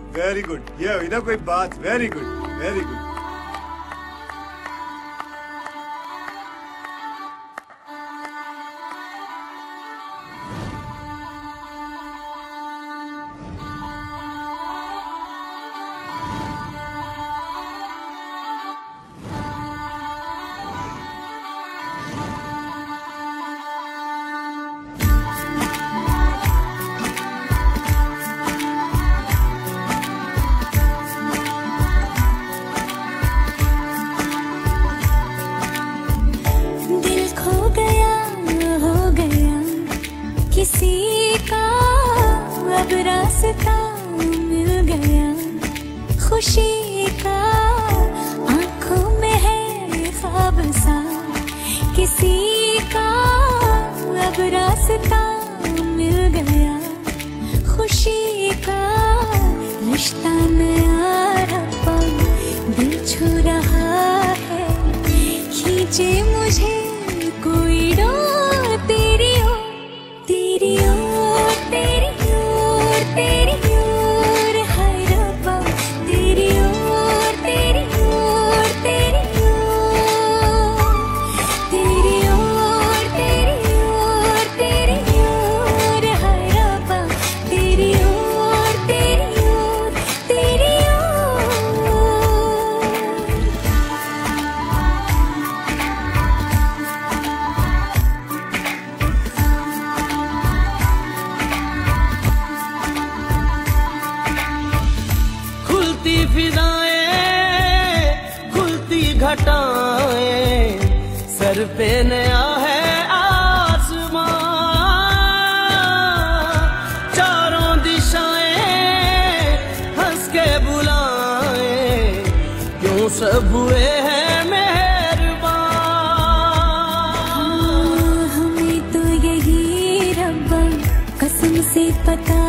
Very good, ये हुई ना कोई बात। Very good, very good. किसी का अब रास्ता मिल गया, खुशी का आंखों में है ख्वाब सा। किसी का अब रास्ता मिल गया, खुशी का रिश्ता नया रब्बा दिल छू रहा है। खींचे मुझे कोई डोर तेरी ओर, तेरी ओर, तेरी ओर, तेरी ओर, हाय रब्बा तेरी ओर, तेरी ओर, तेरी ओर, तेरी ओर, तेरी ओर, तेरी ओर, हाय रब्बा तेरी ओर, तेरी ओर, तेरी ओर। खुलती फिजाएं, खुलती घटाएं, सर पे नया है आसमां। चारों दिशाएं हंस के बुलाएं, क्यों सब हुए हैं मेहरबान। हमें तो यही रब्बा कसम से पता